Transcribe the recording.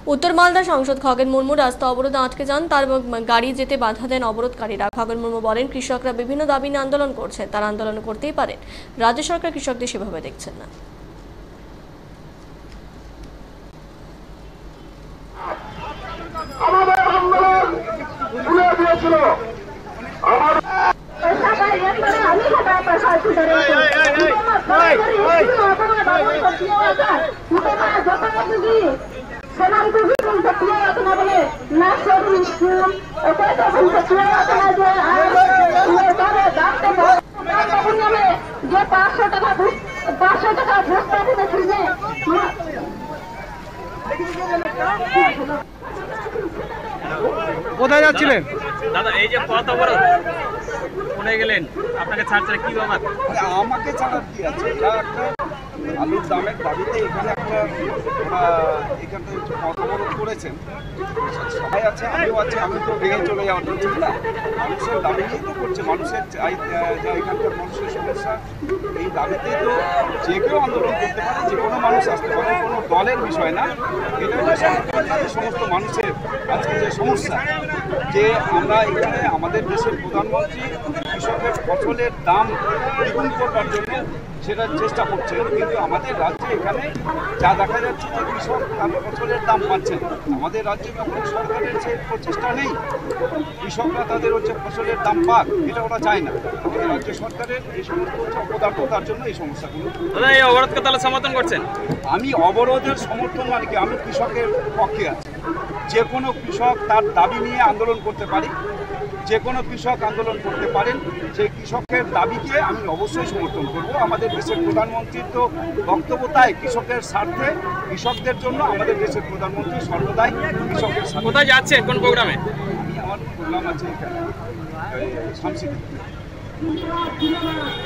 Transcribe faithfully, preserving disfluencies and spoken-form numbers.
उत्तर मालदा सांसद खगेन मुर्मू रास्ता अवरोधे आटके जान तार गाड़ी जेते बाधा देन अवरोधकारीरा। खगेन मुर्मू बोलेन कृषकरा विभिन्न दाबी निये आंदोलन करछेन, तारा आंदोलन करतेई पारेन, राज्य सरकार कृषकদের সেভাবে দেখছেন না। আমাদের আন্দোলন ভুলে দিয়েছিল আমার আমি সবাই প্রশাসন ধরে সেনাম তুমি সত্যি কথা না বলে না সরু স্কুল ওটা তো সত্যি কথা না যে সরকারে দাঁড়তে বলে যে পাঁচশো টাকা পাঁচশো টাকা বস্তা দিয়েছে যে কোথায় যাচ্ছিলেন দাদা? এই যে পথ অবরোধ কোনে গেলেন, আপনাকে ছাড়ছে কি ব্যাপার? আমাকে ছাড়ার কি আছে? আলুর দামের দাবিতে এখানে একটা এখানে পথ অবরোধ করেছেন, সবাই আছে, আমিও আছে। আমি তো ভেঙে চলে যাওয়ার জন্য না, মানুষের দাবি নিয়েই তো করছে। মানুষের যা এখানকার মানুষের সমস্যা, এই দাবিতেই তো যে কেউ আন্দোলন করতে পারে, যে কোনো মানুষ আসতে পারে, কোনো দলের বিষয় না। এটা হচ্ছে সমস্ত মানুষের আজকে যে সমস্যা, যে আমরা এখানে আমাদের দেশের প্রধানমন্ত্রী কৃষকের ফসলের দাম দ্বিগুণ করবার জন্য সেটা চেষ্টা করছেন, কিন্তু আমাদের রাজ্যে এখানে যা দেখা যাচ্ছে যে কৃষক তার ফসলের দাম পাচ্ছে না। আমাদের রাজ্যে তখন সরকারের যে প্রচেষ্টা নেই, কৃষকরা তাদের হচ্ছে ফসলের দাম পাক, এটা ওরা চায় না। আমাদের রাজ্য সরকারের এই সমস্ত হচ্ছে অপদার্থতার জন্য এই সমস্যাগুলো। এই অবরোধকে তাহলে সমর্থন করছেন? আমি অবরোধের সমর্থন মানে কি, আমি কৃষকের পক্ষে আছি। যে কোনো কৃষক তার দাবি নিয়ে আন্দোলন করতে পারি, যে কোনো কৃষক আন্দোলন করতে পারেন, সেই কৃষকের দাবিকে আমি অবশ্যই সমর্থন করব। আমাদের দেশের প্রধানমন্ত্রীর তো বক্তব্য তাই, কৃষকের স্বার্থে, কৃষকদের জন্য আমাদের দেশের প্রধানমন্ত্রী সর্বদাই কৃষকের স্বার্থে। কোথায় যাচ্ছে, কোন প্রোগ্রামে? আমি আমার প্রোগ্রাম আছে এখানে শামসিতে।